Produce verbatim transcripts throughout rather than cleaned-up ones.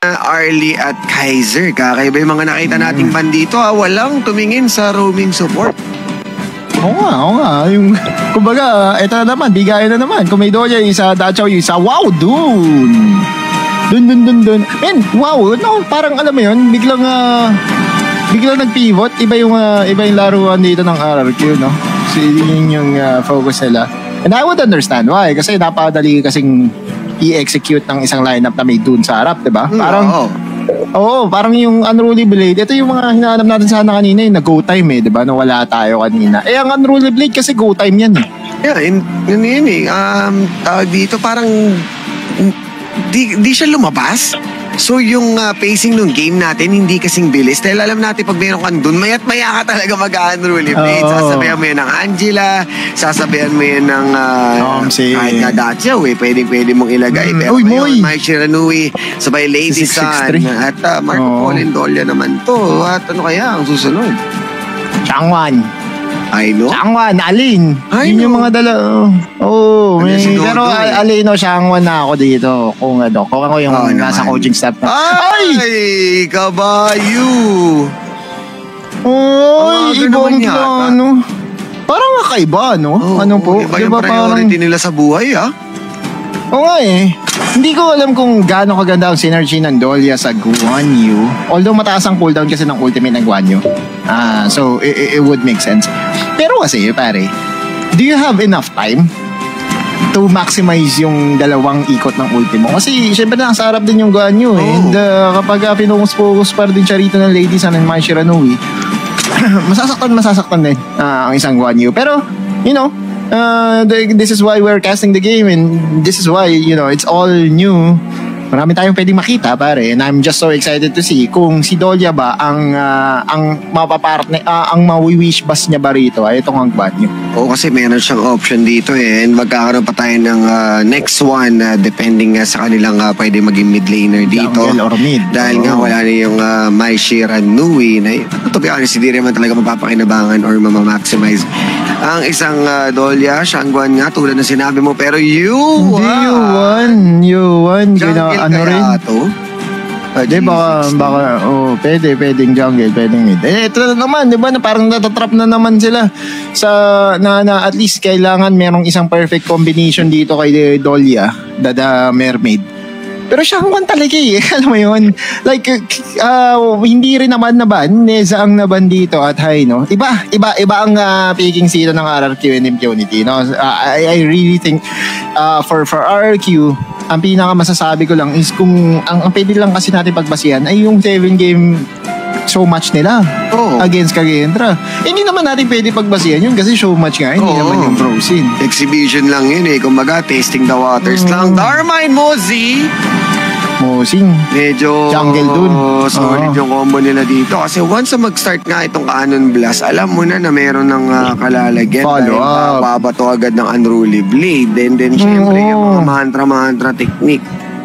Arlie at Kaiser. Kakaiba yung mga nakita nating ban dito ha. Walang tumingin sa roaming support. Oo nga, oo nga. Yung, kumbaga, eto na naman, bigayan na naman. Kung may Dolia, yung isa Dachaw, yung isa, wow, dun! Dun, dun, dun, dun. Man, wow, no, parang alam mo yun, biglang, uh, biglang nag-pivot. Iba yung, uh, iba yung laruan dito ng R R Q, no? So, yun yung uh, focus nila. And I would understand why. Kasi napadali kasing i-execute ng isang lineup na may dun sa harap, diba? Parang, oo. Oo, parang yung Unruly Blade, ito yung mga hinahanap natin sana kanina, yung nag-go time eh, di ba? Nung wala tayo kanina. Eh, ang Unruly Blade kasi go time yan eh. Yeah, yun, yun, yun eh. Um, uh, dito parang, di, di siya lumabas. So yung uh, pacing ng game natin hindi kasing bilis dahil alam natin pag meron kang dun mayat maya ka talaga mag-unruly blade. Oh. Sasabihan mo yan ng Angela, sasabihan mo yan ng uh, um, si... kahit na Dacia eh, pwedeng pwede mong ilagay. Mm. Pero Uy, ngayon, Mike Shiranui, sabay Lady si Sun at uh, Marco oh. Paulin Dolia naman to. At ano kaya ang susunod? Changwan. I know. Changwan, Alin. I Yun know. yung mga dala. Oo, oh, Ano si pero Dodo, eh? Alino, Changwan na ako dito. Kung ano, kung ako yung Oh, nasa naman. coaching staff. Ay! Ay! Kabayo! Oy, Ang aga ibang naman yata. ano. Parang kakaiba, no? Oh, ano po? Iba yung Diba priority parang... nila sa buhay, ah. Oo nga eh. Hindi ko alam kung gaano kaganda ang synergy ng Dolia sa Guan Yu. Although mataas ang cooldown kasi ng ultimate ng Guan Yu. Ah, so it, it would make sense. Pero kasi, pare, do you have enough time to maximize yung dalawang ikot ng ulti mo? Kasi syempre nasa harap din yung Guan Yu eh. Oh. And uh, kapag uh, pinukos-focus pa rin siya rito ng Lady Sun and Mai Shiranui, masasaktan, masasaktan din uh, ang isang Guan Yu. Pero, you know, Uh, this is why we're casting the game and this is why, you know, it's all new. Marami tayong pwedeng makita, pare. And I'm just so excited to see kung si Dolia ba ang uh, ang mapapartner, uh, ang mawi-wish bus niya ba rito ay itong ang bad niyo. Oo, kasi meron siyang option dito eh. And magkakaroon pa tayo ng uh, next one uh, depending uh, sa kanilang uh, pwede maging mid laner dito. Jungle or mid. Dahil oh. nga wala na yung uh, Mai Shiranui na to be honest, hindi rin man talaga mapapakinabangan or mamamaximize ang isang uh, Dolia, Shangguan nga tulad na sinabi mo. Pero you Hindi, uh, you won. You won. jungle Ano kaya rin? to? Ah, Di baka, Jesus. baka, oh, pwede, pwedeng jungle, pwedeng mid. Eh, ito na naman, di ba, na parang natatrap na naman sila sa, na, na at least kailangan merong isang perfect combination dito kay Dolia, Dada Mermaid. Pero siya ang talaga eh, alam mo yun? Like, uh, hindi rin naman naban, Neza ang naban dito at high, no? Iba, iba, iba ang uh, picking sila ng R R Q and Impunity, no? Uh, I, I really think, uh, for, for R R Q, ang pinaka masasabi ko lang is kung ang, ang pwede lang kasi natin pagbasihan ay yung seven game show match nila oh. against Kagendra. Eh, hindi naman natin pwede pagbasihan yun kasi show match nga, hindi oh. naman yung pro scene. Exhibition lang yun eh. Kumbaga, tasting the waters oh. lang. Dharma and Mozi. Mosing. Medyo jungle dun. solid oh. yung combo nila dito. Kasi once na mag-start nga itong Cannon Blast, alam mo na na meron ng uh, kalalagyan. Follow up. Babato agad ng Unruly Blade. And then, syempre, oh. yung mga mantra-mantra technique.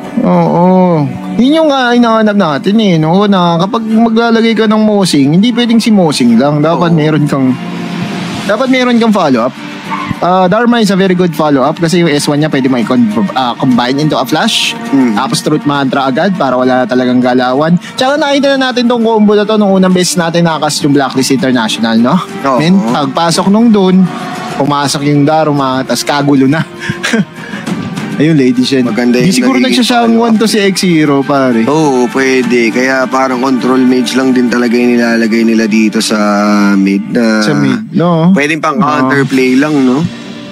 Oo. Yun yung uh, inahanap natin eh. No? Na kapag maglalagay ka ng Mosing, hindi pwedeng si Mosing lang. Dapat Oo. meron kang dapat meron kang follow-up. Uh, Dharma is a very good follow-up kasi yung S one niya pwede may uh, combine into a flash. Hmm. Tapos truth mantra agad para wala talagang galawan. Tsaka nakita na natin tong combo na to nung unang beses natin nakakas yung Blacklist International, no? Oo. Men, pagpasok nung dun, pumasok yung Dharma, tas kagulo na. Ayun, Lady Shen. Maganda Di yung siguro nagiging nagsasangwan to si X-Zero, pare. Oo, pwede. Kaya parang control mage lang din talaga yung nilalagay nila dito sa mid. Na Sa mid, no? pwedeng pang counterplay lang, no?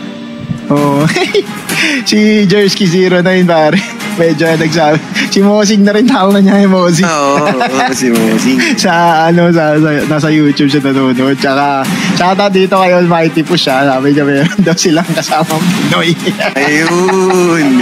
Oo. Si Jersey zero nine, pare. Medyo nagsabi. Si Mosing na rin tawag niya yung Mosing. Oo, oo, si Mosing. sa ano, sa, sa, nasa YouTube siya nanonood. Tsaka, tsaka dito kay Almighty po siya. Sabi niya meron daw silang kasamang Pinoy. Ayun.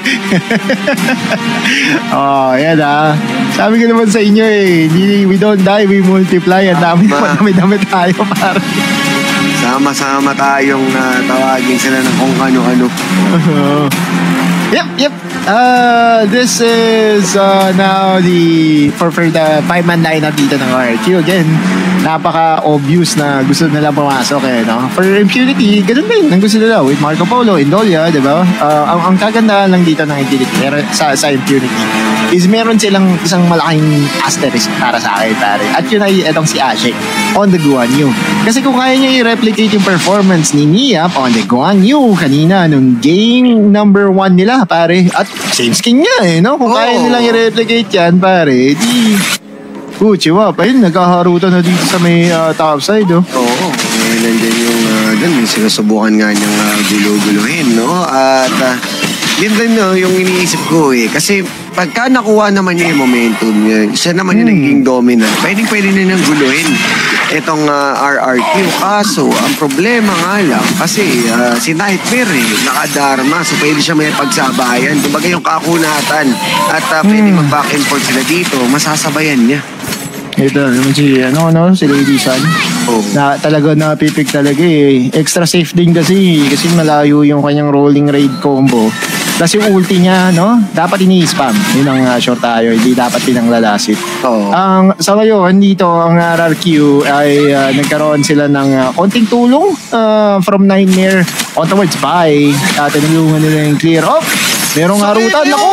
Oh, yan ah. Sabi ko naman sa inyo eh, we don't die, we multiply. Ang dami naman, dami-dami tayo, pare. Sama-sama tayong uh, tawagin sila ng kung ano-ano. Yep, yep. Uh, this is uh, now the for, for the five-man lineup dito ng R R Q. Again, napaka-obvious na gusto nila pumasok eh, no? For Impunity, ganun din ang gusto nila with Marco Polo, Indolia, di ba? Uh, ang, ang kagandahan lang dito ng Impunity, sa, sa Impunity, is meron silang isang malaking asterisk para sa akin, pare. At yun ay etong si Ashik on the Guan Yu. Kasi kung kaya niya i-replicate yung performance ni Niap on the Guan Yu kanina nung game number one nila, pare. At same skin niya eh, no? Kung oh. kaya nilang i-replicate yan, pare, di... Uchiwa, pa yun, nagkaharutan na dito sa may uh, top side, oh. Oo, oh, eh, nandiyan yung, uh, dun, sinusubukan nga niyang uh, gulo-guluhin, no? At, uh, yun din, no, yung iniisip ko, eh. Kasi, pagka nakuha naman niya yung momentum niya, siya naman yung hmm. naging dominant, pwedeng pwede na niyang guluhin itong uh, R R Q. Kaso, ang problema nga lang, kasi uh, si Nightmare, eh, nakadarma, so pwede siya may pagsabayan. Kumbaga yung kakunatan at uh, pwede hmm. mag-back and forth sila dito, masasabayan niya. Ito naman si, ano, no, si Lady Sun. Oh. Na talaga napipig talaga eh. Extra safe din kasi, kasi malayo yung kanyang rolling raid combo. Tapos yung ulti niya, no, dapat ini-spam. Yun ang uh, short tayo, hindi dapat pinanglalasit. Oh. Ang, sa ngayon, dito, ang R R Q ay uh, nagkaroon sila ng uh, konting tulong uh, from Nightmare on towards Pai. Uh, tinulungan nila yung clear off. Merong so, harutan. Naku!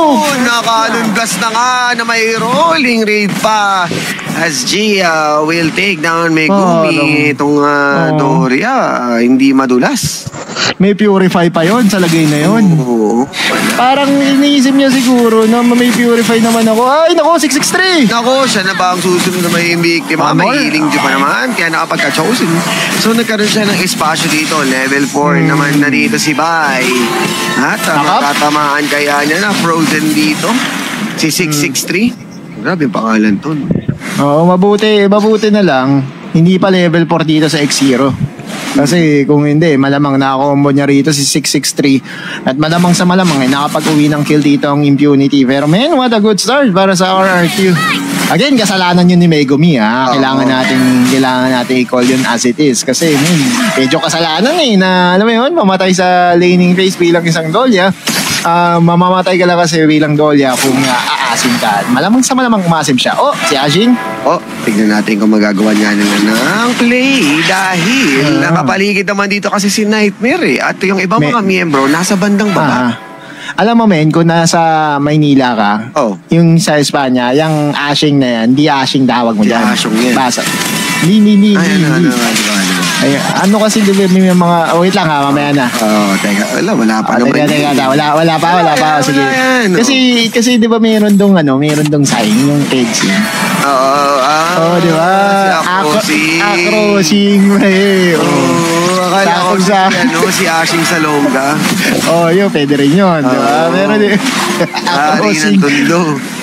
Nakalunggas na nga na may rolling raid pa. As Gia will take down Megumi. Oh, itong uh, oh. Doria, uh, hindi madulas. May purify pa yon sa lagay na yon. Oo. Parang iniisip niya siguro na may purify naman ako. Ay, nako, six six three! Nako, siya na ba ang susunod na may biktima? May healing dyan pa naman. Kaya nakapagka-chosen. So, nagkaroon siya ng espasyo dito. Level four hmm. naman na dito si Bai. At uh, matatamaan kaya niya na frozen dito. Si six six three. Hmm. Grabe yung pangalan to. Oo, mabuti. Mabuti na lang. Hindi pa level four dito sa X zero. Kasi kung hindi, malamang nakakombo niya rito si six six three. At malamang sa malamang ay nakapag-uwi ng kill dito ang Impunity. Pero man, what a good start para sa R R Q. Again, kasalanan yun ni Megumi ha. Kailangan natin, kailangan natin i-call yun as it is. Kasi man, medyo kasalanan eh na alam mo yun, mamatay sa laning phase bilang isang Dolia. Uh, mamamatay ka lang kasi bilang Dolia kung uh, aasim ka. Malamang sa malamang umasim siya. Oh, si Ajin. Oh, tignan natin kung magagawa niya ng, ng play dahil uh, nakapaligid naman dito kasi si Nightmare eh. At yung ibang Me- mga miyembro nasa bandang baba. Uh, alam mo men, kung nasa Maynila ka, oh. yung sa Espanya, yung ashing na yan, di ashing tawag mo dyan. Di ashing yan. Basa. Ni, ni, ni, Ay, ni, ano, ni. ano, ano, ano. Ay, ano kasi di ba may mga, oh, wait lang ha, mamaya na. Oo, oh, teka, wala, wala pa oh, naman. Teka, teka, teka, wala, wala pa, wala pa, wala, sige. Yan, kasi, oh. kasi di ba mayroon dong, ano, mayroon dong sign, yung pegsing. Oo, oh, ah. Oo, oh, di ba? Si Akrosing. Akrosing, eh. Oo, akala ko si, ano, si Ashing Salonga. Oo, oh, yun, pwede rin yun, di ba? Meron din. Akrosing. Ari ng tundo.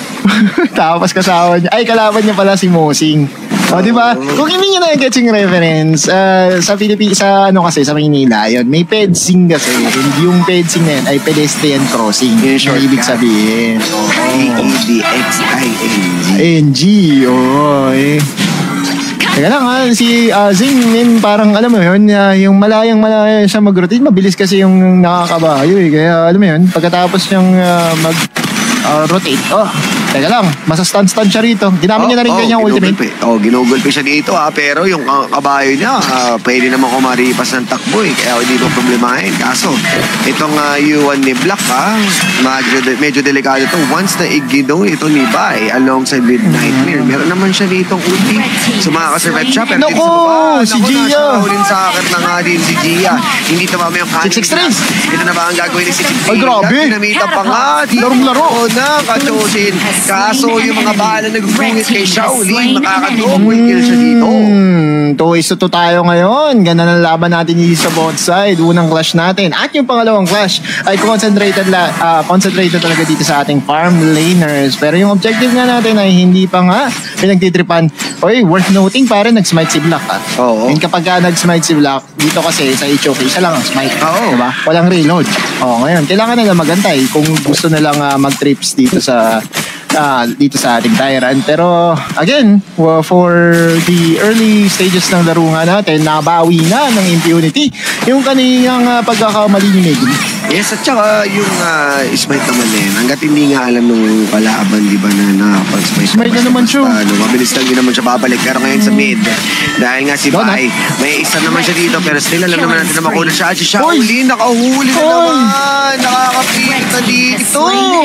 Tapos kasama niya, ay, kalaban niya pala si Mosing. O, oh, di ba? Kung hindi niyo na-get yung reference, uh, sa Philippines, sa ano kasi, sa Maynila, yun, may pedsing kasi. Yung pedsing na yun ay pedestrian crossing. Yung short ibig sabihin. Oh, A E D X I N G. N G, oo, eh. Teka lang ha, si uh, Zing, min, parang alam mo yun, uh, yung malayang malaya siya mag-rotate, mabilis kasi yung nakakabayo eh. Kaya alam mo yun, pagkatapos niyang uh, mag... Uh, rotate. Oh, teka lang. Masastun-stun siya rito. Ginamit oh, niya na rin oh, kanyang ultimate. Oh, ginugulpe siya dito ha. Pero yung uh, kabayo niya, uh, pwede naman kumaripas ng takbo eh. Kaya hindi mo problemahin. Kaso, itong uh, U one ni Black ha, medyo, medyo delikado ito. Once na igidong ito ni Bai alongside with Nightmare, meron naman siya ditong ulti. So makakasurvive siya. Pero Naku, si Gia. Naku, na sa akin na nga din si Gia. Hindi tumama yung kanin. six six three. Ito na ba ang gagawin ni six six three? Ay, grabe. Dinamita pa nga. Larong-laro. Na kachosin. Kaso yung mga bala nag-bungit kay Shaolin, makaka-double kill siya dito. Hmm, two is to two tayo ngayon. Ganda ng laban natin dito sa both side. Unang clash natin. At yung pangalawang clash ay concentrated, la, uh, concentrated talaga dito sa ating farm laners. Pero yung objective nga natin ay hindi pa nga pinagtitripan. Oy, worth noting pare, nag-smite si Black ah. Oo. And kapag ka nag-smite si Black, dito kasi sa H O K, isa lang ang smite. Oo. Diba? Walang reload. Oo, ngayon, kailangan nila magantay kung gusto nilang uh, mag-trips dito sa uh, dito sa ating Tyrant. Pero again, well, for the early stages ng laro nga natin, nabawi na ng Impunity yung kanilang uh, pagkakamali ni Megumi. Yes, at saka yung uh, Smite naman eh. Hanggat hindi nga alam nung kalaban, di ba, na nakapag-Smite. Smite na naman siya. Ano, mabilis lang din naman siya babalik. Pero ngayon sa mid, dahil nga si Bai, may isa naman siya dito. Pero still, alam naman natin na makuha siya. Si Shaolin, nakahuli na naman. Nakakapit na dito.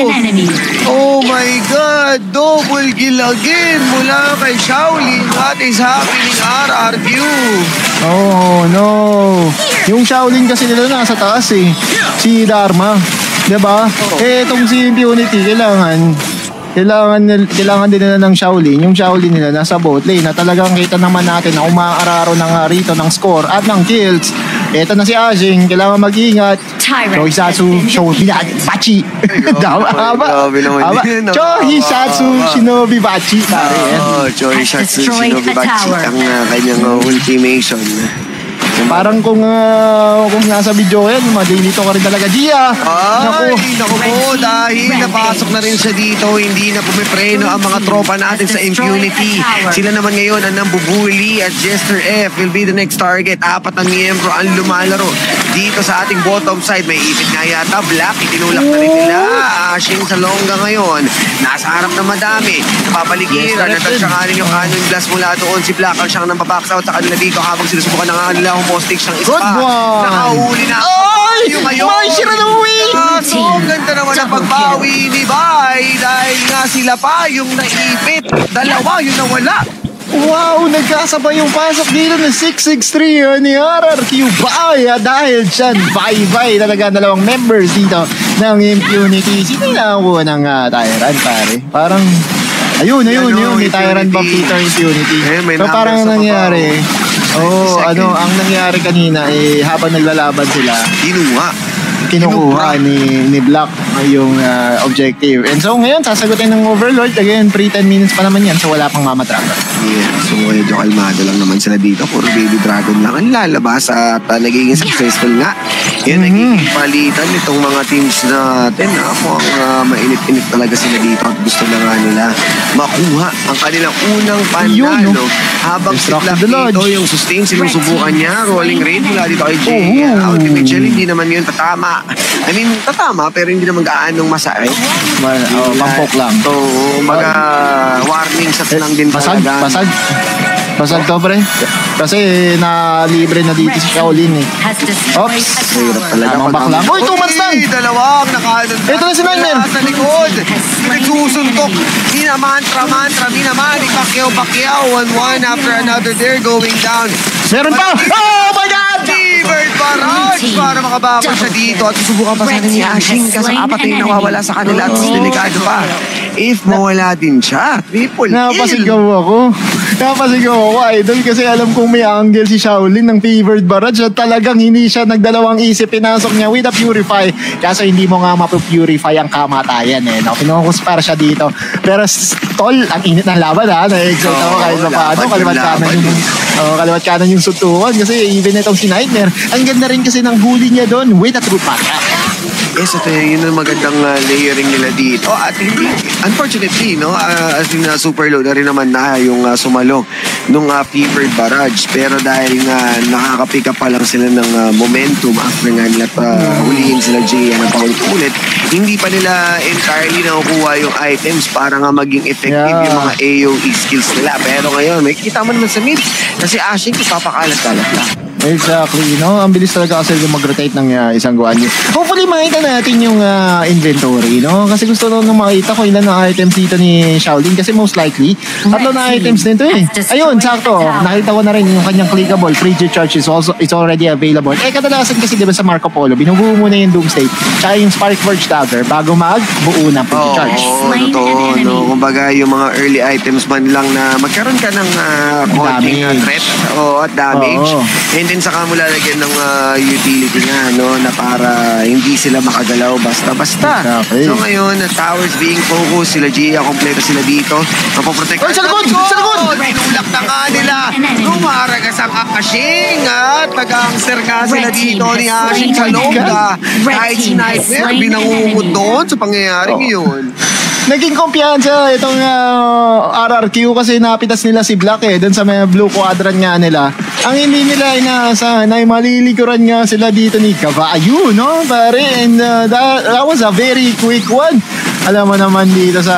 Oh my God. Double kill again mula kay Shaolin. What is happening, R R Q? Oh, no. Yung Shaolin kasi nila nasa taas eh. Si Dharma. Diba? Oh. Eh, itong si Impunity, kailangan, kailangan, kailangan din nila ng Shaolin. Yung Shaolin nila nasa bot lane na talagang kita naman natin na umaararo ng uh, rito ng score at ng kills. Ito na si Ashing, kailangan mag-ingat. Chohisatsu, Shinobi Bachi. Grabe naman din. Chohisatsu, Shinobi Bachi. Oh, Chohisatsu, Shinobi Bachi. Ang uh, kanyang uh, ultimation. Parang kung uh, kung nasa video yan, madilito ka rin talaga, Gia. Ay, naku po, dahil napasok na rin siya dito, hindi na pumipreno ang mga tropa natin sa Impunity. Sila naman ngayon ang nambubuli at Jester F will be the next target. Apat ang miyembro ang lumalaro dito sa ating bottom side. May ipit nga yata, Black, itinulak na rin nila. Ashing sa longga ngayon, nasa harap na madami, napapaligiran, natansya nga rin yung cannon blast mula doon. Si Black ang siyang nampabox out sa kanila dito habang sinusubukan na nga kanila humostik siyang ispa. Nakahuli na. Ay! May sira na uwi! So, ganda naman ang pagbawi ni Bai dahil nga sila pa yung naipit. Dalawa yung nawala. Wow, nagkasabay yung pasok dito ng six six three uh, ni R R Q Bai uh, dahil dyan, bye-bye talaga dalawang members dito ng Impunity. Sino yung nakakuha ng uh, Tyrant, pare? Parang, ayun, ayun, yun, may Tyrant buff dito Impunity. So parang nangyari, oh, ano, ang nangyari kanina, eh, habang naglalaban sila, Kinuha. kinukuha ni, ni Black yung uh, objective. And so ngayon, sasagutin ng Overlord. Again, pre ten minutes pa naman yan, so wala pang Mama Dragon. Yeah, so medyo kalmado lang naman sila dito. Puro Baby Dragon lang ang lalabas at uh, nagiging successful nga. Yan, mm-hmm. nagiging palitan itong mga teams natin. Ako ang uh, mainit-init talaga sila dito at gusto na nga nila makuha ang kanilang unang panalo. No? Habang si Black dito, yung sustain, sinusubukan niya. Rolling raid mula dito kay Jay. Uh, ultimate Shell, hindi naman yun tatama. I mean, tatama, pero hindi naman gaanong masakit. Well, oh, pampok lang. So, mga warning shots lang din pasag, talaga. Pasag, pasag to, pre. Kasi na libre na dito si Shaolin eh. Oops. Hirap talaga. Tamang back lang. Uy, two months lang! Dalawang nakaanod. Ito na si Nightmare. Sa likod. Nagsusuntok. Mina mantra, mantra. Mina mani. Pacquiao, Pacquiao. One, one after another. They're going down. Meron pa! Oh my God! T-Bird Barrage para makabago siya dito at susubukan pa sana ni Ashing kasi apat na yung nawawala sa kanila at mas delikado pa. If mawala din siya, triple kill. Napasigaw ako. Napasigaw ako, idol, kasi alam kong may angle si Shaolin ng Fevered Barrage at talagang hindi siya nagdalawang isip. Pinasok niya with a Purify. Kaso hindi mo nga mapupurify ang kamatayan eh. No? Pinukus para siya dito. Pero tol, ang init ng laban ha. Na-excite ako kahit pa paano. Kaliwat kanan yung, oh, kaliwat kanan yung suntukan. Kasi even itong si Nightmare, ang ganda rin kasi ng huli niya doon with a true pack. Yes, ito yun ang magandang uh, layering nila dito. At hindi, unfortunately, no, uh, as in uh, super low na rin naman na yung uh, sumalong nung uh, Fevered Barrage. Pero dahil nga uh, nakaka-pick up pa lang sila ng uh, momentum after nga nila pa uh, hulihin sila Jay na paulit-ulit, hindi pa nila entirely nakukuha yung items para nga maging effective yeah. yung mga A O E skills nila. Pero ngayon, may kita mo naman sa mid kasi Ashing ipapakalat-kalat lang. Exactly, no? Ang bilis talaga kasi mag-rotate ng uh, isang Guan Yu. Hopefully makita natin yung uh, inventory, no? Kasi gusto nung makita ko ilan ang items dito ni Shaolin kasi most likely tatlo na items nito eh. Ayun, sakto. Nakita ko na rin yung kanyang clickable Frigid Charge is also is already available. Eh kadalasan kasi diba sa Marco Polo, binubuo muna yung Doomsday tsaka yung Spark Forge Dagger bago mag-buo ng Frigid Charge. Oo, oh, totoo, no? Kumbaga yung mga early items man lang na magkaroon ka ng uh, konting uh, threat o at damage. Oh. And then saka mo lalagyan ng uh, utility nga, no, na para hindi sila makagalaw basta-basta. Exactly. So ngayon, the towers being focused, sila Gia, kompleto sila dito. Mapoprotect. Oh, sa likod! Sa likod! Tinulak na nga nila. Lumaragas ang Ashing at nag-angster nga sila dito ni Ashing sa longga. Kahit si Nightmare, binangungod doon sa pangyayaring oh. yun. naging kumpiyansa itong uh, R R Q kasi napitas nila si Black eh, dun sa may blue quadrant nga nila. Ang hindi nila inaasahan ay malilikuran nga sila dito ni Caballo, no, pare? And uh, that, that was a very quick one. Alam mo naman dito sa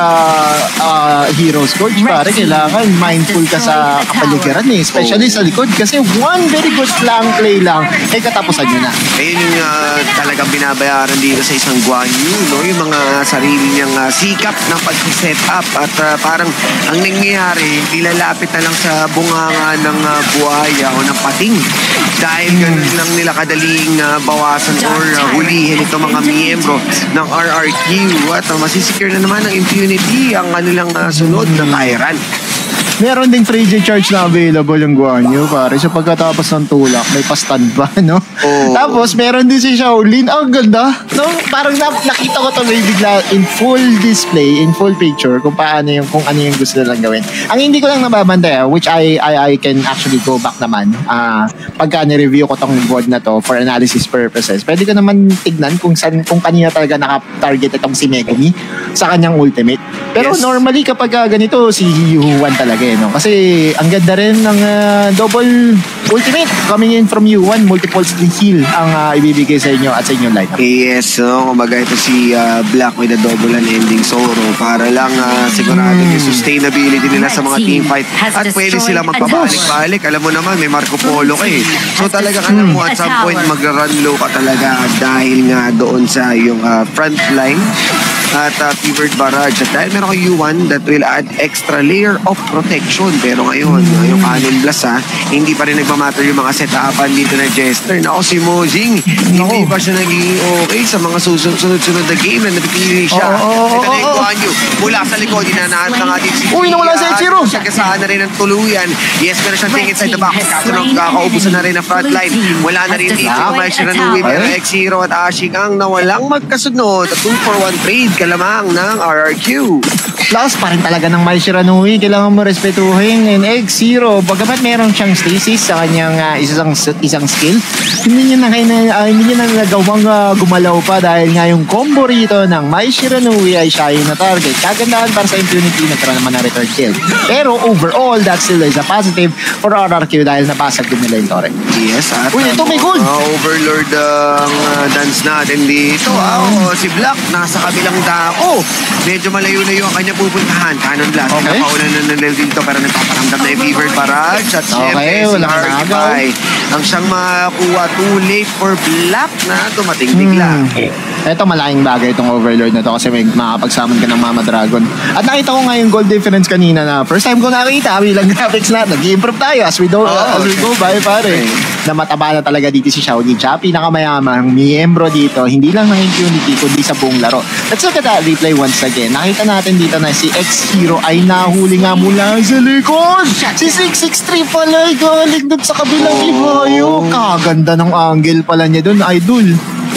uh, Heroes Coach, pare, kailangan mindful ka sa kapaligiran eh, especially sa likod kasi one very good flank play lang ay katapusan nyo na. Ayun yung uh, talagang binabayaran dito sa isang Guan Yu, no? Yung mga sarili niyang uh, sikap ng pag-set up at uh, parang ang nangyayari, nilalapit na lang sa bunganga ng uh, buhaya o ng pating dahil ganun lang nila kadaling uh, bawasan or uh, hulihin itong mga miyembro ng R R Q at uh, masisecure na naman ng impunity ang kanilang uh, sunod na Tyrant. Meron ding free charge na available yung Guan Yu, pare. So pagkatapos ng tulak, may pa-stand ba, no? Oh. Tapos meron din si Shaolin. Ang ganda, no? Parang na, nakita ko to may bigla in full display, in full picture kung paano yung, kung ano yung gusto nilang gawin. Ang hindi ko lang nababantay, which I I, I can actually go back naman, uh, pagka ni-review ko tong board na to for analysis purposes, pwede ko naman tignan kung san, kung kanina talaga naka-target itong si Megumi sa kanyang ultimate. Pero yes, normally kapag uh, ganito, si Yuan talaga. No? Kasi ang ganda rin ng uh, double ultimate coming in from U one, multiple heal ang uh, ibibigay sa inyo at sa inyong lineup. Yes, so kumbaga ito si uh, Black with a double unending sorrow para lang uh, sigurado mm. yung sustainability nila sa mga team fight at pwede sila magpabalik-balik. Alam mo naman, may Marco Polo ka eh. So talaga alam mo at some point magra-run low ka talaga dahil nga doon sa yung uh, front line at uh, Fevered Barrage. At dahil meron kang U one that will add extra layer of protection. Pero ngayon, mm. yung Cannon Blast ha, hindi pa rin nagmamatter yung mga set-upan dito na Jester. Nako si Mojing, no. hindi pa siya naging okay sa mga susunod-sunod na game na napipili siya. Oh, oh, Ito na yung oh, Guan Yu. Mula sa likod, inanahan na nga din si Uy, nawala si X-Zero. Sagasaan na rin ang tuluyan. Yes, meron siyang thing inside the box. Kaso nang kakaubusan na rin ang frontline. Wala na rin dito yung Mike Shiranui. Pero X-Zero at Ashing ang nawalang magkasunod. two for one trade kalamang ng R R Q. Plus pa rin talaga ng Mai Shiranui, kailangan mo respetuhin. And X-Zero, bagamat meron siyang stasis sa kanyang uh, isang isang skill, hindi niya na uh, hindi niya na nagawang uh, gumalaw pa dahil nga yung combo rito ng Mai Shiranui ay siya yung na-target. Kagandahan para sa impunity, nagkaroon naman ng return kill. Pero overall, that still is a positive for R R Q dahil napasag din nila yung torrent. Yes, at Uy, ito may gold! Uh, overlord ang uh, dance natin dito. Oh, si Black nasa kabilang dako. Medyo malayo-layo ang kanya pupuntahan. Cannon Blast. Okay. Napauna na nila dito pero nagpaparamdam na yung Fevered Barrage. At okay, syempre si Argify ang siyang makakuha too late for Black na dumating bigla. Hmm. Ito malaking bagay itong overlord na to kasi may makapagsamon ka ng Mama Dragon. At nakita ko nga yung gold difference kanina na first time ko nakita bilang graphics na nag-improve tayo as we, do, oh, uh, as we go by pare. Okay. Na mataba na talaga dito si Xiaoning siya. Pinakamayamang miyembro dito, hindi lang ng impunity kundi sa buong laro. Let's look at that replay once again. Nakita natin dito na si X-Zero ay nahuli nga mula sa likod. Si six six three pala ay galing doon sa kabilang oh. ibayo. Kaganda ng angle pala niya doon, idol.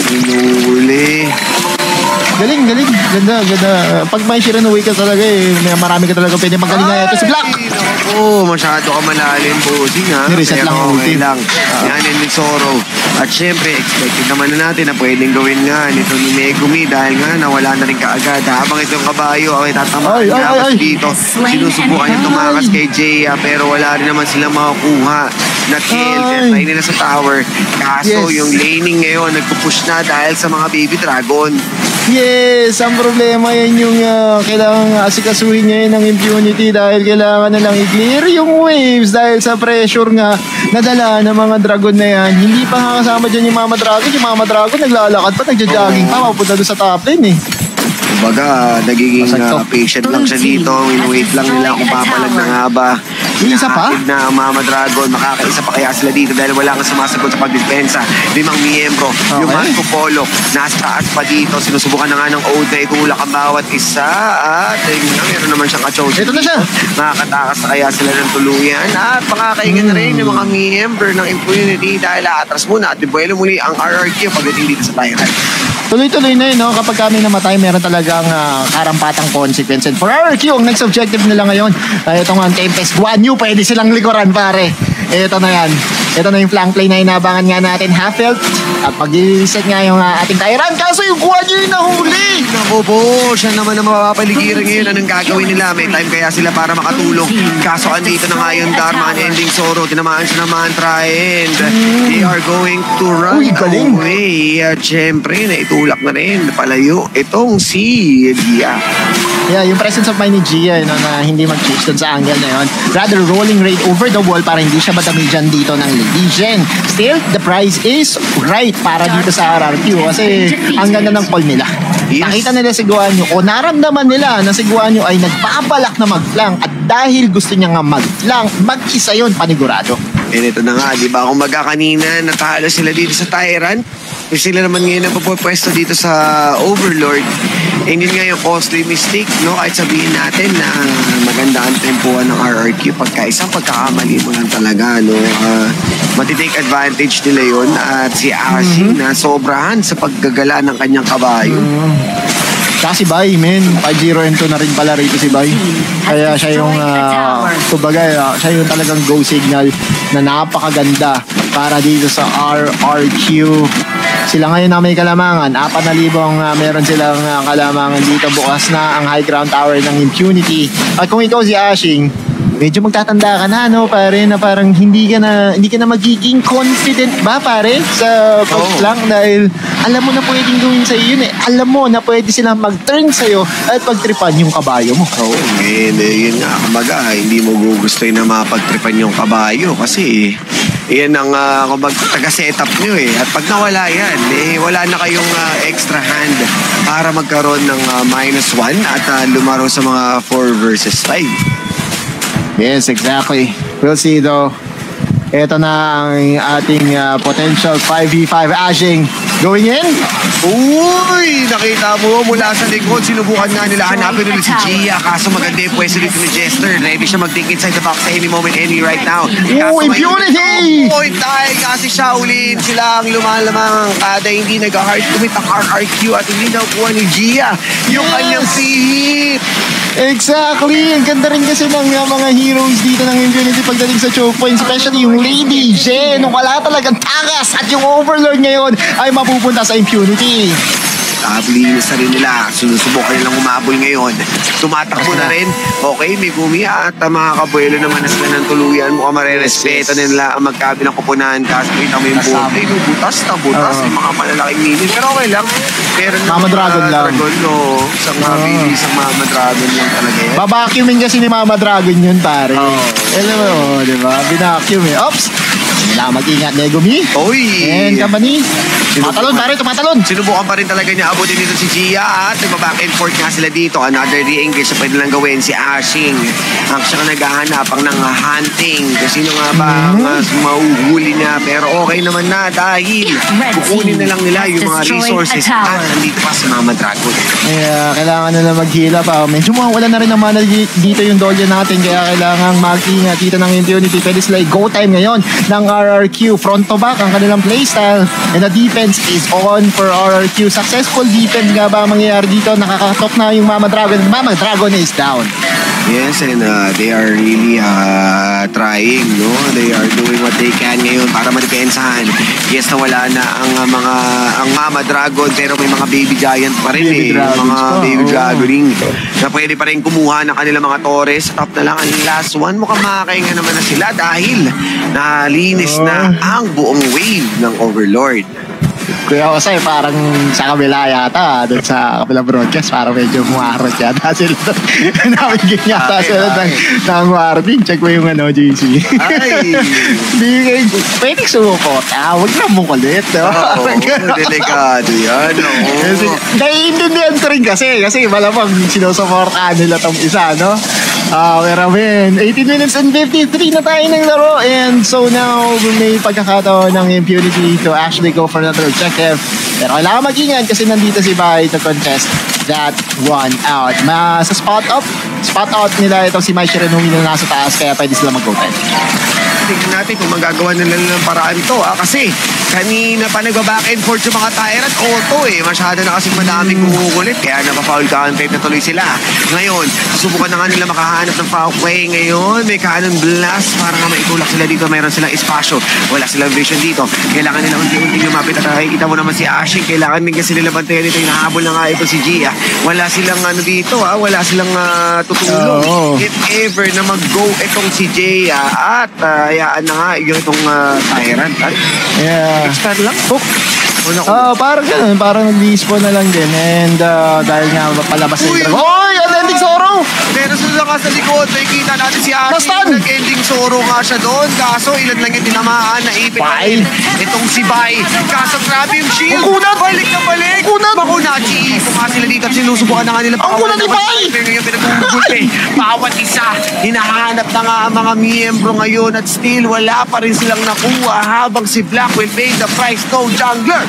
Inuuli. Galing, galing. Ganda, ganda. Pag may Shiranui ka talaga eh, marami ka talaga pwede magaling nga. Ito si Black. Oo, oh, masyado ka malalim, bossing ha. Nireset lang ang okay ulti. lang. Uh, Yan yung Nick Sorrow. At syempre, expected naman na natin na pwedeng gawin nga nito ni Megumi dahil nga nawala na rin kaagad. Habang itong kabayo ay tatamaan ay, ay, ay, dito. Sinusubukan yung tumakas kay Jaya pero wala rin naman silang makakuha na kill. Tentay nila sa tower. Kaso yes, yung laning ngayon nagpupush na dahil sa mga baby dragon. Yes, ang problema yan yung uh, kailangan asikasuhin niya yun ng impunity dahil kailangan na lang i-clear yung waves dahil sa pressure nga nadala ng mga dragon na yan. Hindi pa nga kasama dyan yung Mama Dragon. Yung Mama Dragon naglalakad pa, nagja-jogging pa, mapunta doon sa top lane eh. Kumbaga, nagiging uh, patient lang siya dito. Wait lang nila kung papalag na nga ba. Isa pa? Na Mama Dragon, makakaisa pa kaya sila dito dahil wala kang sumasagot sa pagdispensa. Limang miyembro. Okay. Yung Marco Polo, nasa taas pa dito. Sinusubukan na nga ng Ode na itulak ang bawat isa. At ayun nga, meron naman siyang ka-chosen. Ito na siya. Makakatakas na kaya sila ng tuluyan. At makakaingan hmm. na rin yung mga miyembro ng impunity dahil atras muna at dibuelo muli ang R R Q pagdating dito sa Tyrant. Tuloy-tuloy na yun, no? Kapag kami namatay, meron talagang uh, karampatang consequence. And for R R Q, ang next objective nila ngayon, ay itong ang Tempest Guan Yu, pwede silang likuran, pare. Ito na yan. Ito na yung flank play na inabangan nga natin, Half-Health. At pag-reset nga yung uh, ating Tyrant. Kaso yung kuha niyo yung nahuli. Naku po, siya naman ang mapapaligiran ngayon. Anong gagawin nila? May time kaya sila para makatulong. Kaso andito na nga yung Dharma and ending Zoro. Tinamaan siya ng mantra and they are going to run Uy, galing. away. At syempre, naitulak na rin. Palayo itong si Gia. Yeah, yung presence of mind ni Gia, no, na hindi mag-chase dun sa angle na yun. Rather, rolling raid over the wall para hindi siya madamijan dito ng Legion. Still, the price is right para dito sa R R Q kasi ang ganda ng call nila. Yes. Nakita nila si Guanyu o naramdaman nila na si Guanyu ay nagbabalak na mag-flank at dahil gusto niya nga mag-flank, mag-isa yun panigurado. And ito na nga, di ba? Kung magkakanina, natalo sila dito sa Tyrant. Yung sila naman ngayon ang pupwesto dito sa Overlord. And yun nga yung costly mistake, no? Kahit sabihin natin na maganda ang tempoan ng R R Q. Pagka isang pagkakamali mo lang talaga, no? Uh, matitake advantage nila yun. At si Ashing mm-hmm. na sobrahan sa paggagala ng kanyang kabayo. Mm-hmm. Tsaka si Bai, men. five zero and two na rin pala rito si Bai. Kaya siya yung, uh, kumbaga, uh, siya yung talagang go signal na napakaganda para dito sa R R Q. Sila ngayon na may kalamangan. apat na libong uh, meron silang uh, kalamangan dito. Bukas na ang high ground tower ng Impunity. At kung ikaw si Ashing, medyo magtatanda ka na, no, pare, na parang hindi ka na hindi ka na magiging confident ba, pare, sa pag-flank oh. Dahil alam mo na pwedeng gawin sa iyo yun eh. Alam mo na pwede silang mag-turn sa iyo at pagtripan yung kabayo mo. Oo, oh, eh, yun nga, kumbaga, hindi mo gugustuhin na mapagtripan yung kabayo kasi yan ang uh, kumbaga, taga-setup nyo eh. At pag nawala yan, eh, wala na kayong uh, extra hand para magkaroon ng uh, minus one at uh, lumaro sa mga four versus five. Yes, exactly. We'll see though. Ito na ang ating uh, potential five v five Ashing going in. Uy! Nakita mo mula sa likod. Sinubukan nga nila hanapin ulit si Gia. Kaso maganda yung pwesto dito ni Jester. Ready siya mag-take inside the box any moment, any right now. Oh, Impunity! Point tayo kasi Shaolin. Sila ang lumalamang kada hindi nag-hard commit ang R R Q at hindi nakuha ni Gia yung yes. kanyang pihit. Exactly! Ang ganda rin kasi ng uh, mga heroes dito ng Impunity pagdating sa choke point. Especially yung Lady Jen. Wala talagang takas. At yung Overlord ngayon ay mapupunta sa Impunity. Nakabilis na rin nila. Sinusubukan nilang umabol ngayon. Tumatakbo na rin. Okay, may gumiya at uh, mga kabuelo naman na sila ng tuluyan. Mukhang marerespeto yes, yes. nila ang magkabilang kupunan. Kasi kita mo yung bote. No, butas na butas. Uh, yung mga malalaking minutes. Pero okay lang. Pero Mama uh, Dragon lang. Dragon, no. Isang uh, baby, isang Mama Dragon lang talaga yan. Babacuumin kasi ni Mama Dragon yun, pare. Oh. Alam mo, oh, di ba? Binacuum eh. Oops! Wala mag-ingat, Megumi. Oy! And company. Tumatalon, pare, tumatalon. Sinubukan pa rin talaga niya abutin dito si Gia at nagbaback and forth nga sila dito. Another re-engage na pwede lang gawin si Ashing. Ang siya naghahanap ang ng hunting. Kung sino nga ba ang mm-hmm. mauhuli niya. Pero okay naman na dahil kukunin na lang nila yung mga resources at nandito pa si Mama Dragon. Kaya kailangan nila maghila pa. Medyo mawala na rin ang mana dito yung Dolya natin. Kaya kailangan mag-ingat dito ng Impunity. Pwede sila go time ngayon ng R R Q. Front to back ang kanilang playstyle. And the defense is on for R R Q. Successful defense nga ba mangyayari dito? Nakakatok na yung Mama Dragon. Mama Dragon is down. Yes, and uh, they are really uh, trying, no? They are doing what they can ngayon para madepensahan. Yes, nawala na ang uh, mga ang Mama Dragon pero may mga baby giant pa rin baby eh. Mga pa. baby oh. dragoning na pwede pa rin kumuha ng kanilang mga Torres. Top na lang ang last one. Mukhang makakainga naman na sila dahil nalinis oh. na ang buong wave ng Overlord. Kuya kasi parang sa kabila yata, doon sa kabila broadcast, parang medyo muarot yata sila. Namigin yata sila ng, ng warning. Check mo yung ano, J C. Ay! Hindi kayo, pwede sumukot. Ah, huwag na mo kulit. Oo, delikado yan. Naiintindihan ko rin kasi, kasi malamang sinusuportaan nila tong isa, no? Ah, uh, pero man, eighteen minutes and fifty-three na tayo ng laro. And so now, may pagkakataon ng Impunity to actually go for another objective. Pero kailangan mag-ingat kasi nandito si Bai to contest that one out. Ma, sa spot up, spot out nila itong si Mai Shiranui na nasa taas kaya pwede sila mag-go time. tingnan natin kung magagawa nila ng paraan to. Ah, kasi kanina pa nagba-back and forth yung mga Tyrant Auto eh. Masyado na kasing madaming kumukulit. Kaya napafoul counted na tuloy sila. Ngayon, susubukan na nga nila makahanap ng foul play ngayon. May cannon blast para nga maitulak sila dito. Mayroon silang espasyo. Wala silang vision dito. Kailangan nila unti-unti lumapit at nakikita mo naman si Ashing. Kailangan din kasi nila bantayan dito. Hinahabol na nga ito si Gia. Wala silang ano dito ha. Wala silang uh, tutulong. Oh. If ever na mag-go itong si Gia at uh, hayaan na nga yung itong uh, Tyrant. At Yeah. start lang. Hook. Una ko. Ah, parang ganun, parang nag-despawn na lang din. And uh, dahil nga palabas na Uy! yung dragon. Oy! Unending Sorrow! Pero sila ka sa likod, nakikita natin si Aki. Nastan! Nag-ending Soro nga siya doon. Kaso ilan lang yung tinamaan, naipit na rin. Itong si Bai. Kaso grabe yung shield. Ang kunat! Balik na balik. Kunat! Makunachi. Kung nga sila dito at sinusubukan na nga nila. Ang kunat ni Bai! Pero ngayon pinagugulpe. Bawat isa. Hinahanap na nga ang mga miyembro ngayon at still wala pa rin silang nakuha habang si Black will pay the price. No jungler.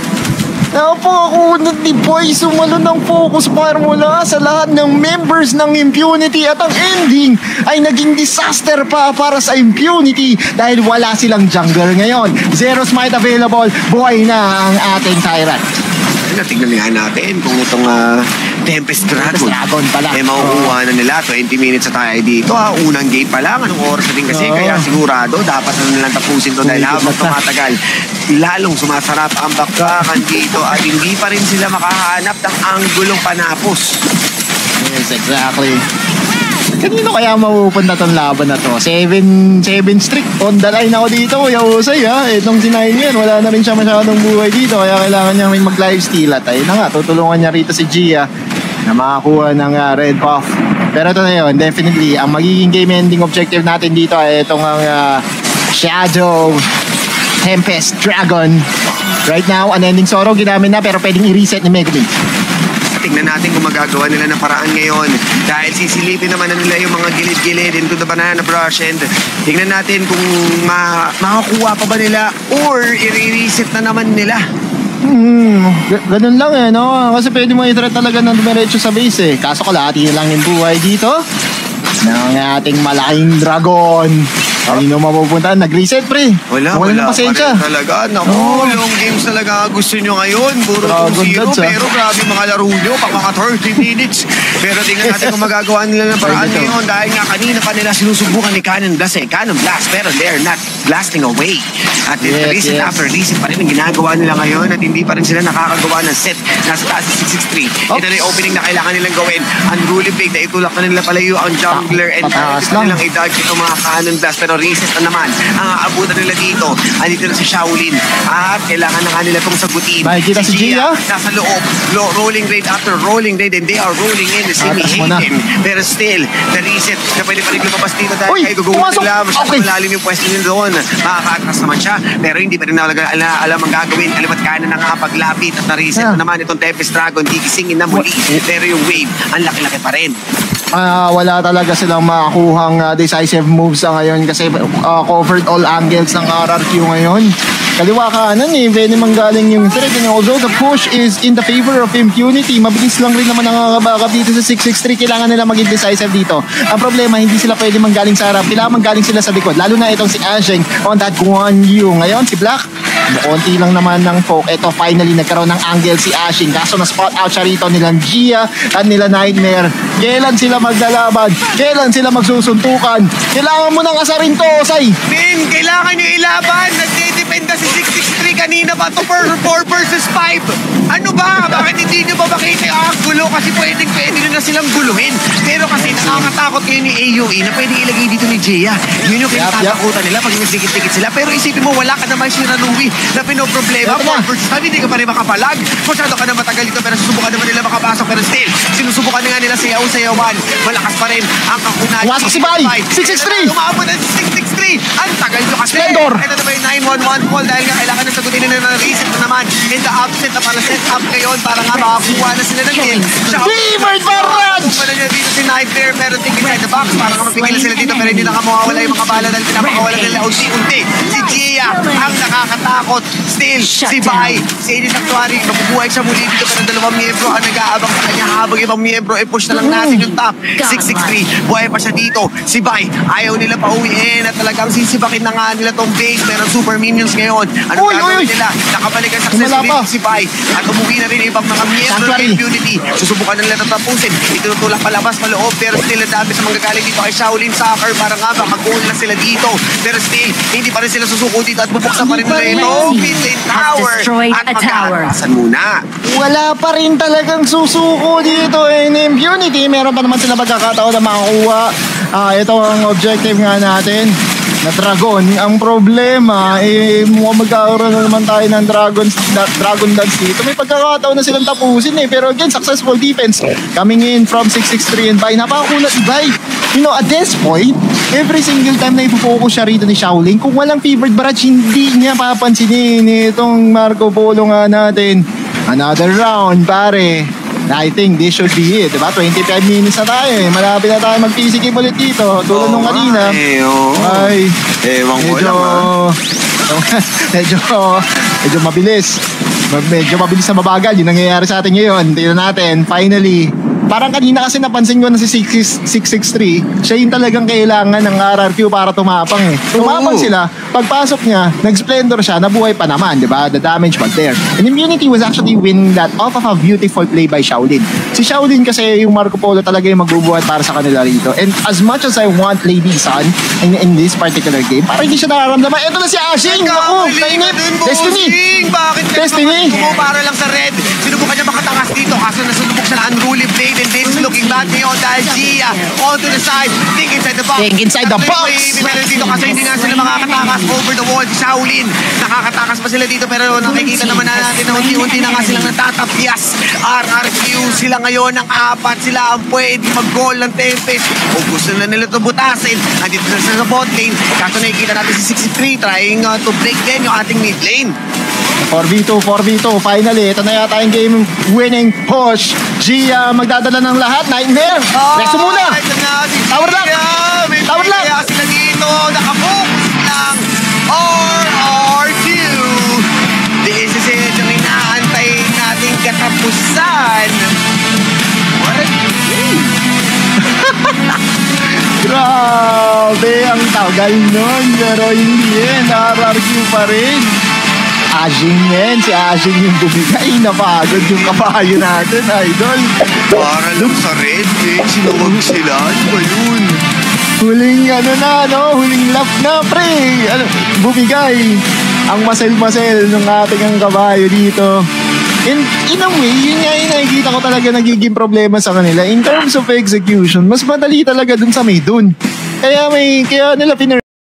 Napakakunat ni Boy, sumalo ng focus fire mula sa lahat ng members ng Impunity at ang ending ay naging disaster pa para sa Impunity dahil wala silang jungler ngayon. Zero smite available, buhay na ang ating Tyrant. Ayun, tingnan nga natin kung itong uh, Tempest Dragon. Tempest Dragon pala. Eh, makukuha na nila. twenty minutes na tayo dito. Ha? Unang game pa lang. Anong oras na din kasi. Oo. Kaya sigurado, dapat na nilang tapusin to dahil habang tumatagal, lalong sumasarap ang bakbakan dito at hindi pa rin sila makahanap ng anggulong panapos. Yes, exactly. Kanino kaya mapupunta tong laban na to? Seven, seven streak on the line ako dito, Kuya Usay ha. Itong si Nine yan, wala na rin siya masyadong buhay dito. Kaya kailangan niya may mag-live steal. At ayun na nga, tutulungan niya rito si Gia na makakuha ng uh, red buff. Pero ito na yun, definitely, ang magiging game ending objective natin dito ay itong ang uh, Shadow Tempest Dragon. Right now, unending sorrow ginamit na pero pwedeng i-reset ni Megumin. Tingnan natin kung magagawa nila ng paraan ngayon dahil sisilipin naman na nila yung mga gilid-gilid into the banana brush and tingnan natin kung ma makakuha pa ba nila or i-reset na naman nila. Hmm, g- ganun lang eh, no? Kasi pwede mo i-threat talaga ng dumiretso sa base eh. Kaso kalahati na lang yung buhay dito ng ating malaking dragon. Kanino mapupuntahan? Nag-reset, pre. Wala, wala. wala ng pasensya. pa rin talaga. Naku, Oo. long games talaga gusto nyo ngayon. Puro Dragon two zero, Gods, ah. pero grabe mga laro nyo. Paka thirty minutes. Pero tingnan natin kung magagawa nila ng paraan Pwede to. ngayon. Dahil nga kanina pa nila sinusubukan ni Cannon Blast eh. Cannon Blast, pero they're not blasting away. At Yes, yes, reason yes. after reason pa rin ang ginagawa nila ngayon at hindi pa rin sila nakakagawa ng set. Nasa taas sa six six three. Oops. Ito na yung opening na kailangan nilang gawin. Unruly Blade na itulak na nila palayo ang jungler and Pataas pwede pa lang. nilang i-dodge itong mga Cannon Blast. Pero reset na naman ang aabutan nila dito. Andito na si Shaolin. At kailangan na nga nila itong sagutin. Nakikita si Gia. Nasa loob. Lo, rolling raid after rolling raid and they are rolling in. Simi Atas mo na. Hayden. Pero still, the reset na pwede pa rin lumabas dito dahil Uy, kay gugawin pumasok. nila. Masyadong Okay. malalim yung pwesto nila doon. Makaka-atras naman siya. Pero hindi pa rin nalaga ala, alam ang gagawin. Kalimat kanan na nga paglapit at na-reset Yeah. na naman itong Tempest Dragon. Gigisingin na muli. Pero yung wave, ang laki-laki pa rin. Ah, wala talaga silang makakuhang uh, decisive moves sa ngayon kasi uh, covered all angles ng R R Q ngayon. Kaliwa kanan eh, Venom ang galing yung threat. And although the push is in the favor of Impunity, mabilis lang rin naman nakakabackup dito sa six six three. Kailangan nila maging decisive dito. Ang problema, hindi sila pwede manggaling sa harap. Kailangan manggaling sila sa likod. Lalo na itong si Ashing on that Guan Yu. Ngayon, si Black, konti lang naman ng poke. Ito, finally, nagkaroon ng angle si Ashing. Kaso na-spot out siya rito nilang Gia at nila Nightmare. Kailan sila maglalaban? Kailan sila magsusuntukan? Kailangan mo nang asarin to, Osay. Min, kailangan nyo ilaban. Nagdedependa si six six three kanina pa to four versus five. Ano ba? Bakit hindi nyo ba makita yung ang gulo? Kasi pwedeng pwede nyo na silang guluhin. Pero kasi nakakatakot kayo ni A U E na pwedeng ilagay dito ni Gia. Yun yung Yup, yup. kinatatakutan nila pag nagdikit-dikit sila. Pero isipin mo, wala ka naman si Ranui na pinoproblema. Ito na. four versus five, hindi ka pa rin makapalag. Masyado ka na matagal dito pero susubukan naman nila makapasok. Pero still, sinusubukan na nga nila sayaw-sayawan. Malakas pa rin ang kakunan. Pumasok si Bai. six six three. Umabot na si six six three. Ang tagal nyo kasi. Splendor. Ito na ba yung nine one one call dahil nga kailangan na sagutin na ng reset na naman in the upset na para set up ngayon para nga makakuha na sila ng kill. Fevered Barrage! Kung na dito si Nightmare pero thinking inside the box para nga mapigil na sila dito pero hindi na ka mawawala yung mga bala dahil pinapakawala nila unti-unti. Si Gia ang nakakatakot. Still, si Bai, si Edith Actuary, mabubuhay siya muli dito pero dalawang miyembro ang nag-aabang sa kanya habang ibang miyembro ay push na lang natin yung top. six six three, buhay pa siya dito. Si Bai, ayaw nila pauwiin at talagang sisibakin na nga nila tong base. Meron super minions ngayon. Anong Uy, gagawin uy, uy. nila? Nakabalikan successfully si Bai at umuwi na rin ibang mga miyembro ng Sanctuary. impunity. Susubukan na nila tatapusin. Itinutulak palabas, paloob pero still ang dami sa manggagaling dito kay Shaolin Soccer para nga makagoal na sila dito. Pero still, hindi pa rin sila susuko dito at bubuksan pa rin nila ito. Mid-lane tower at mag-aarasan muna. Wala pa rin talagang susuko dito in Impunity. Meron pa naman sila magkakataon na makakuha. Ah, ito ang objective nga natin na Dragon. Ang problema, eh, mukhang magkakaroon na naman tayo ng Dragon, Dragon Dance dito. May pagkakataon na silang tapusin eh. Pero again, successful defense coming in from six six three and Bai. Napakakulat si Bai. You know, at this point, every single time na ipofocus siya rito ni Shaolin, kung walang Fevered Barrage, hindi niya papansinin itong Marco Polo nga natin. Another round, pare. I think this should be it, diba? twenty-five minutes na tayo eh. Malapit na tayo mag-P C game ulit dito. Tulad nung kanina. Eh, oh. Ay, Ewan ko medyo, lang ah. medyo, medyo mabilis. Medyo mabilis na mabagal. Yung nangyayari sa atin ngayon. Tingnan natin, finally. Parang kanina kasi napansin ko na si six six three, siya yung talagang kailangan ng R R Q para tumapang eh. Tumapang Oo. sila, pagpasok niya, nag-splendor siya, nabuhay pa naman, di ba? The damage was there. And Impunity was actually winning that off of a beautiful play by Shaolin. Si Shaolin kasi yung Marco Polo talaga yung magbubuhat para sa kanila rito. And as much as I want Lady Sun in, in this particular game, parang hindi siya nararamdaman. Ito na si Ashing! Naku, kainip! Destiny! Bakit ka Destiny! naman para lang sa red? Sinubukan niya makatangas dito kaso nasulubok siya ng unruly blade and this looking back ngayon dahil Gia onto the side, think inside the box. Think inside the box! Meron dito kasi hindi nga sila makakatakas over the wall. Shaolin, nakakatakas pa sila dito pero nakikita naman na natin na unti-unti na nga silang natatapyas. R R Q sila ngayon ng apat. Sila ang pwede mag-goal ng Tempest. O gusto na nila ito butasin. Nandito na sila sa bot lane. Kaso nakikita natin si sixty-three trying uh, to break din yung ating mid lane. four v two, four v two. Finally, ito na yata yung game winning push. Gia magdadala ng lahat. Nightmare. Resto muna. Ito na si Tower lock. Gia. May Tower lock. kaya sila dito. Nakafocus lang. R R Q. This is it. Yung inaantay nating katapusan. What? Grabe, ang tagal nun. Pero hindi eh. R R Q pa rin. Ashing yan. Si Ashing yung bumigay. Napagod yung kabayo natin, idol. Para lang sa red, eh. Sinawag sila. Ano ba yun? Huling ano na, no? Huling lap na, pre. Ano, bumigay. Ang masel-masel ng ating ang kabayo dito. In, in a way, yun nga yung nakikita ko talaga nagiging problema sa kanila. In terms of execution, mas madali talaga dun sa may dun. Kaya may, kaya nila piner